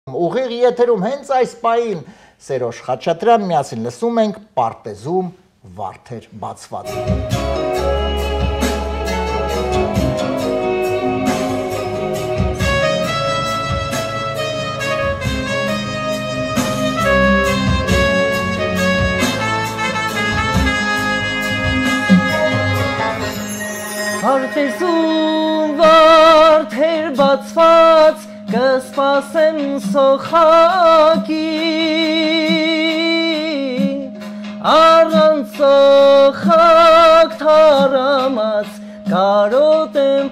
Ուղիղ եթերում հենց այս պահին Սերոժ Խաչատրյան միասին լսում ենք Պարտեզում վարդեր բացված։ Պարտեզում վարդեր բացված կսպասեմ սոխակին, առանց սոխակ թարամած կարոտ եմ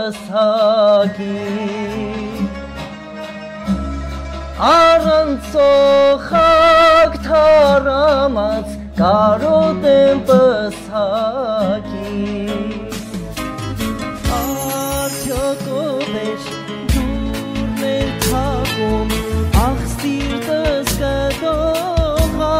պսակին, առանց սոխակ թարամած կարոտ եմ պսակին, Ջոկովեշ դուրն է թակում, ախ սիրտս կդողա,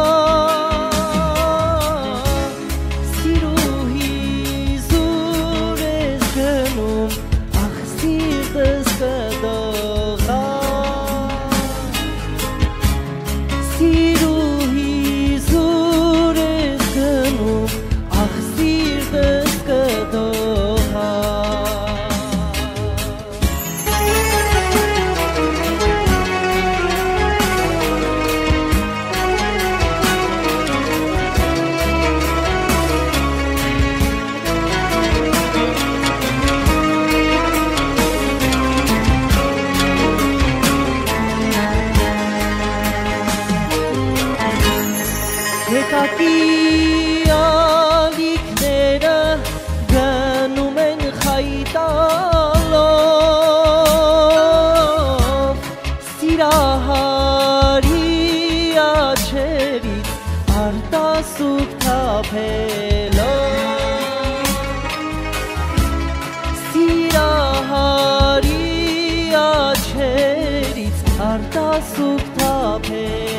սիրուհի զուր ես գնում, ախ սիրտս կդողա, սիրուհի զուր ես գնում, ախ սիրտս կդողա, Եկակի ալիքները գնում են խայտալով, սիրահարի աչերից արտասուք թափելով, սիրահարի աչերից արտասուք թափելով,